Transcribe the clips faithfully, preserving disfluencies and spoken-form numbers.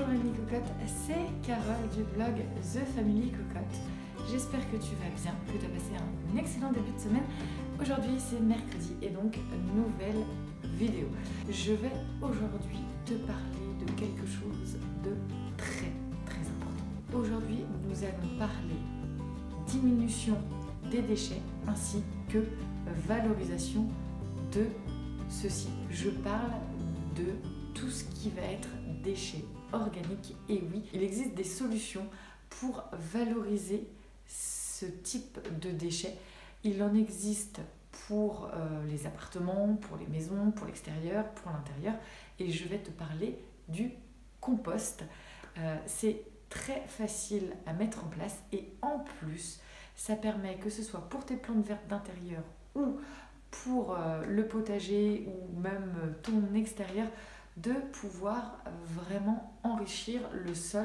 Bonjour Amis Cocotte, c'est Carole du blog The Family Cocotte. J'espère que tu vas bien, que tu as passé un excellent début de semaine. Aujourd'hui c'est mercredi et donc nouvelle vidéo. Je vais aujourd'hui te parler de quelque chose de très très important. Aujourd'hui nous allons parler diminution des déchets ainsi que valorisation de ceci. Je parle de tout ce qui va être déchets organiques. Et oui, il existe des solutions pour valoriser ce type de déchets. Il en existe pour euh, les appartements, pour les maisons, pour l'extérieur, pour l'intérieur. Et je vais te parler du compost. Euh, c'est très facile à mettre en place et en plus, ça permet que ce soit pour tes plantes vertes d'intérieur ou pour euh, le potager ou même euh, ton extérieur, de pouvoir vraiment enrichir le sol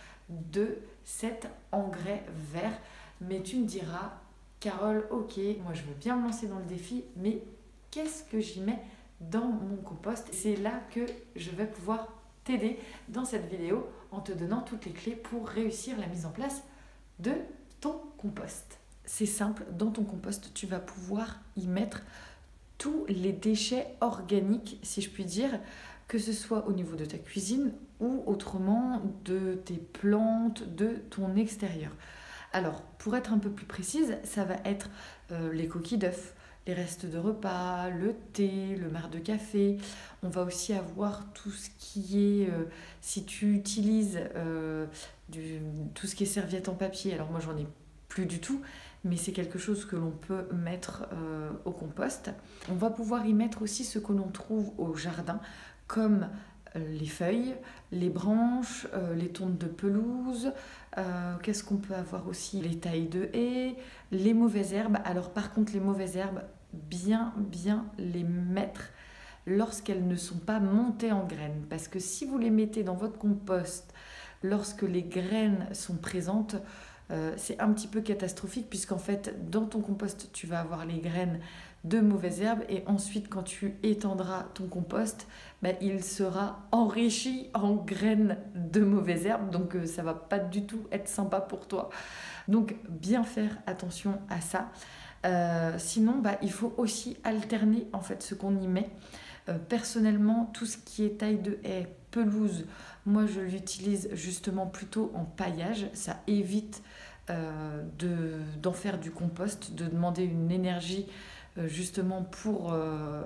de cet engrais vert. Mais tu me diras, Carole, ok, moi je veux bien me lancer dans le défi, mais qu'est-ce que j'y mets dans mon compost? C'est là que je vais pouvoir t'aider dans cette vidéo en te donnant toutes les clés pour réussir la mise en place de ton compost. C'est simple, dans ton compost, tu vas pouvoir y mettre tous les déchets organiques, si je puis dire, que ce soit au niveau de ta cuisine ou autrement de tes plantes, de ton extérieur. Alors, pour être un peu plus précise, ça va être euh, les coquilles d'œufs, les restes de repas, le thé, le marc de café. On va aussi avoir tout ce qui est, euh, si tu utilises euh, du, tout ce qui est serviette en papier, alors moi j'en ai plus du tout, mais c'est quelque chose que l'on peut mettre euh, au compost. On va pouvoir y mettre aussi ce que l'on trouve au jardin, comme les feuilles, les branches, euh, les tontes de pelouse, euh, qu'est-ce qu'on peut avoir aussi? Les tailles de haies, les mauvaises herbes. Alors par contre, les mauvaises herbes, bien, bien les mettre lorsqu'elles ne sont pas montées en graines. Parce que si vous les mettez dans votre compost lorsque les graines sont présentes, Euh, c'est un petit peu catastrophique puisqu'en fait dans ton compost tu vas avoir les graines de mauvaises herbes et ensuite quand tu étendras ton compost, ben, il sera enrichi en graines de mauvaises herbes, donc euh, ça va pas du tout être sympa pour toi. Donc bien faire attention à ça. Euh, sinon bah, il faut aussi alterner en fait ce qu'on y met. Euh, personnellement, tout ce qui est taille de haie, pelouse, moi je l'utilise justement plutôt en paillage. Ça évite euh, de, d'en faire du compost, de demander une énergie euh, justement pour, euh,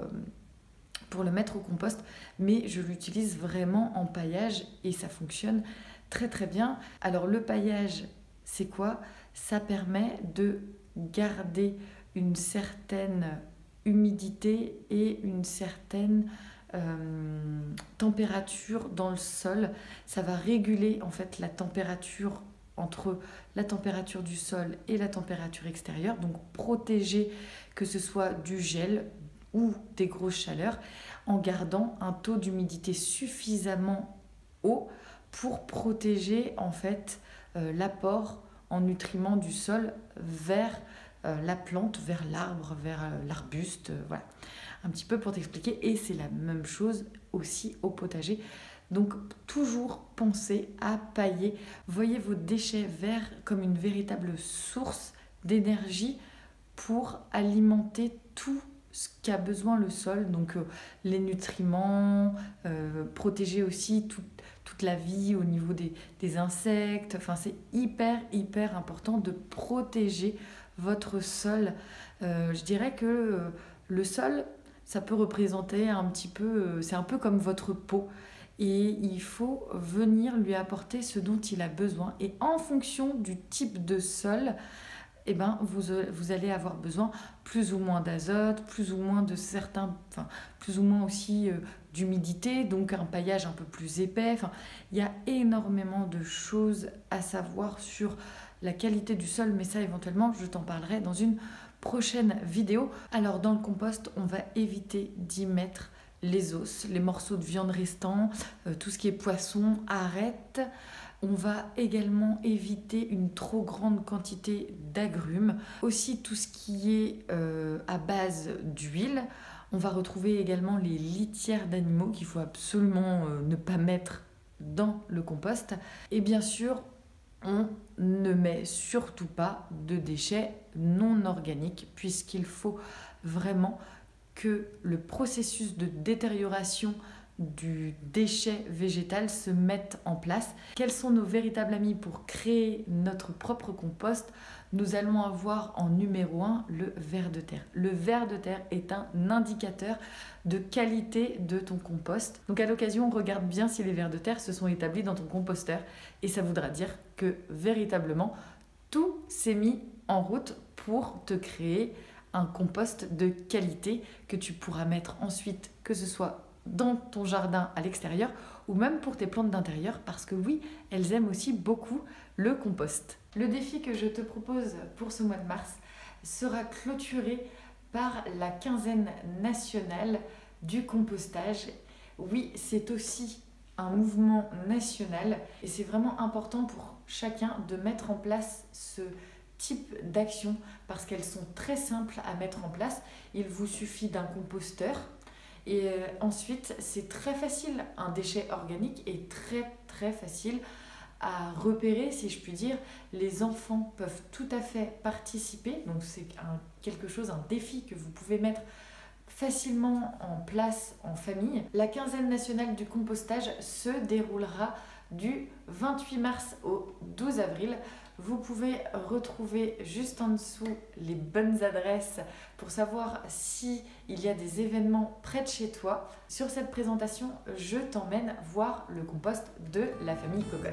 pour le mettre au compost. Mais je l'utilise vraiment en paillage et ça fonctionne très très bien. Alors le paillage, c'est quoi? Ça permet de garder une certaine humidité et une certaine euh, température dans le sol. Ça va réguler en fait la température entre la température du sol et la température extérieure, donc protéger que ce soit du gel ou des grosses chaleurs en gardant un taux d'humidité suffisamment haut pour protéger en fait euh, l'apport en nutriments du sol vers Euh, la plante, vers l'arbre, vers euh, l'arbuste, euh, voilà, un petit peu pour t'expliquer. Et c'est la même chose aussi au potager. Donc toujours penser à pailler. Voyez vos déchets verts comme une véritable source d'énergie pour alimenter tout ce qu'a besoin le sol, donc euh, les nutriments, euh, protéger aussi tout, toute la vie au niveau des, des insectes. Enfin, c'est hyper hyper important de protéger votre sol. Euh, je dirais que euh, le sol, ça peut représenter un petit peu, euh, c'est un peu comme votre peau. Et il faut venir lui apporter ce dont il a besoin. Et en fonction du type de sol, eh ben, vous, vous allez avoir besoin plus ou moins d'azote, plus ou moins de certains, enfin, plus ou moins aussi euh, d'humidité, donc un paillage un peu plus épais. Enfin, il y a énormément de choses à savoir sur la qualité du sol, mais ça éventuellement je t'en parlerai dans une prochaine vidéo. Alors dans le compost, on va éviter d'y mettre les os, les morceaux de viande restants, euh, tout ce qui est poisson, arête. On va également éviter une trop grande quantité d'agrumes. Aussi tout ce qui est euh, à base d'huile. On va retrouver également les litières d'animaux qu'il faut absolument euh, ne pas mettre dans le compost. Et bien sûr, on ne met surtout pas de déchets non organiques puisqu'il faut vraiment que le processus de détérioration du déchet végétal se mette en place. Quels sont nos véritables amis pour créer notre propre compost? Nous allons avoir en numéro un le ver de terre. Le ver de terre est un indicateur de qualité de ton compost. Donc à l'occasion, regarde bien si les vers de terre se sont établis dans ton composteur et ça voudra dire que véritablement tout s'est mis en route pour te créer un compost de qualité que tu pourras mettre ensuite, que ce soit dans ton jardin à l'extérieur ou même pour tes plantes d'intérieur parce que oui, elles aiment aussi beaucoup le compost. Le défi que je te propose pour ce mois de mars sera clôturé par la quinzaine nationale du compostage. Oui, c'est aussi un mouvement national et c'est vraiment important pour chacun de mettre en place ce type d'action parce qu'elles sont très simples à mettre en place. Il vous suffit d'un composteur. Et euh, ensuite, c'est très facile, un déchet organique est très très facile à repérer, si je puis dire. Les enfants peuvent tout à fait participer, donc c'est un, quelque chose, un défi que vous pouvez mettre facilement en place en famille. La quinzaine nationale du compostage se déroulera du vingt-huit mars au douze avril. Vous pouvez retrouver juste en dessous les bonnes adresses pour savoir s'il y a des événements près de chez toi. Sur cette présentation, je t'emmène voir le compost de la famille Cocotte.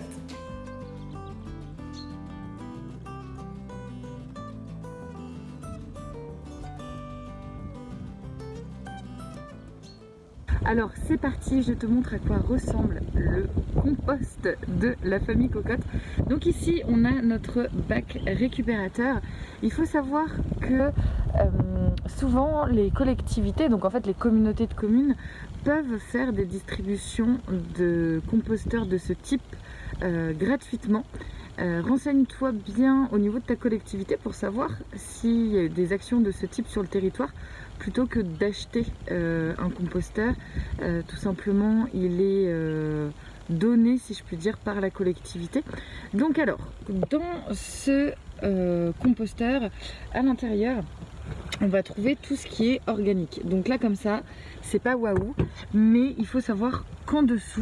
Alors c'est parti, je te montre à quoi ressemble le compost de la famille Cocotte. Donc ici on a notre bac récupérateur. Il faut savoir que euh, souvent les collectivités, donc en fait les communautés de communes, peuvent faire des distributions de composteurs de ce type euh, gratuitement. Euh, renseigne-toi bien au niveau de ta collectivité pour savoir s'il y a des actions de ce type sur le territoire plutôt que d'acheter euh, un composteur. Euh, tout simplement, il est euh, donné, si je puis dire, par la collectivité. Donc alors, dans ce euh, composteur, à l'intérieur, on va trouver tout ce qui est organique. Donc là, comme ça, c'est pas waouh, mais il faut savoir qu'en dessous,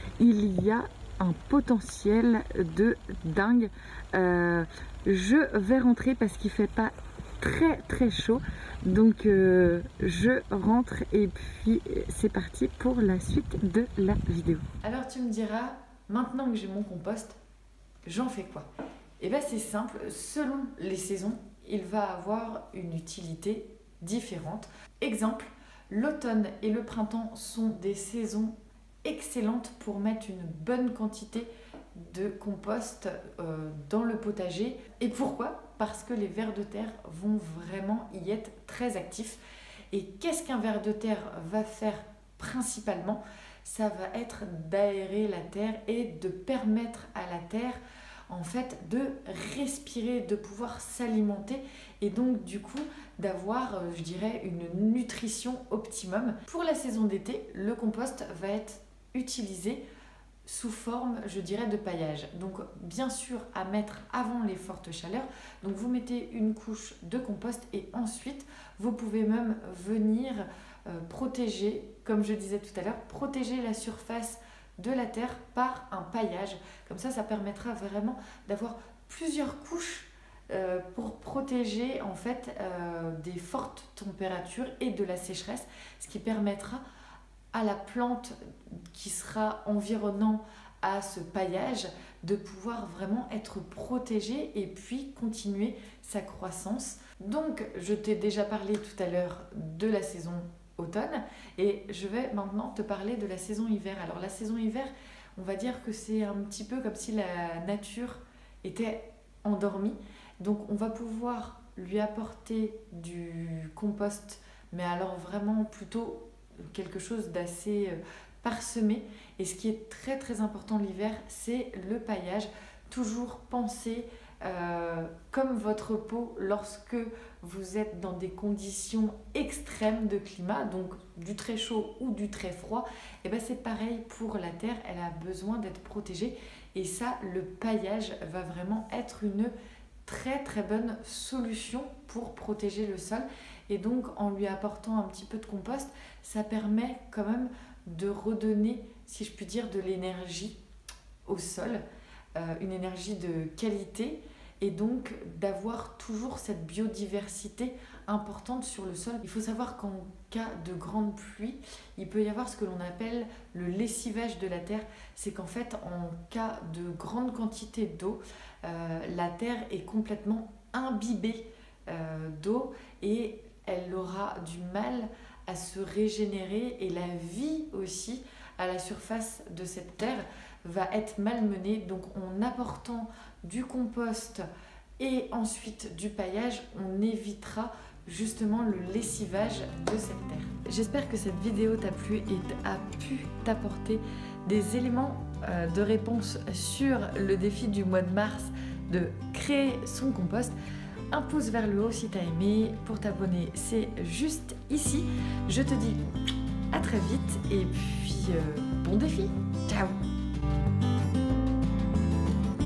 il y a un potentiel de dingue. Euh, je vais rentrer parce qu'il fait pas très très chaud, donc euh, je rentre et puis c'est parti pour la suite de la vidéo. Alors tu me diras, maintenant que j'ai mon compost, j'en fais quoi? Et bien c'est simple, selon les saisons, il va avoir une utilité différente. Exemple, l'automne et le printemps sont des saisons excellente pour mettre une bonne quantité de compost euh, dans le potager. Et pourquoi? Parce que les vers de terre vont vraiment y être très actifs. Et qu'est-ce qu'un ver de terre va faire principalement? Ça va être d'aérer la terre et de permettre à la terre en fait de respirer, de pouvoir s'alimenter et donc du coup d'avoir, je dirais, une nutrition optimum. Pour la saison d'été, le compost va être utilisé sous forme, je dirais, de paillage. Donc bien sûr à mettre avant les fortes chaleurs. Donc vous mettez une couche de compost et ensuite vous pouvez même venir euh, protéger, comme je disais tout à l'heure, protéger la surface de la terre par un paillage. Comme ça, ça permettra vraiment d'avoir plusieurs couches euh, pour protéger en fait euh, des fortes températures et de la sécheresse, ce qui permettra à la plante qui sera environnant à ce paillage de pouvoir vraiment être protégée et puis continuer sa croissance. Donc, je t'ai déjà parlé tout à l'heure de la saison automne et je vais maintenant te parler de la saison hiver. Alors la saison hiver, on va dire que c'est un petit peu comme si la nature était endormie. Donc on va pouvoir lui apporter du compost, mais alors vraiment plutôt quelque chose d'assez parsemé. Et ce qui est très très important l'hiver, c'est le paillage. Toujours penser euh, comme votre peau lorsque vous êtes dans des conditions extrêmes de climat, donc du très chaud ou du très froid, et ben c'est pareil pour la terre, elle a besoin d'être protégée. Et ça, le paillage va vraiment être une très très bonne solution pour protéger le sol. Et donc en lui apportant un petit peu de compost, ça permet quand même de redonner, si je puis dire, de l'énergie au sol, euh, une énergie de qualité, et donc d'avoir toujours cette biodiversité importante sur le sol. Il faut savoir qu'en cas de grande pluie, il peut y avoir ce que l'on appelle le lessivage de la terre. C'est qu'en fait, en cas de grande quantité d'eau, euh, la terre est complètement imbibée euh, d'eau et elle aura du mal à se régénérer, et la vie aussi à la surface de cette terre va être malmenée. Donc en apportant du compost et ensuite du paillage, on évitera justement le lessivage de cette terre. J'espère que cette vidéo t'a plu et a pu t'apporter des éléments euh, de réponse sur le défi du mois de mars de créer son compost. Un pouce vers le haut si t'as aimé. Pour t'abonner, c'est juste ici. Je te dis à très vite et puis euh, bon défi. Ciao.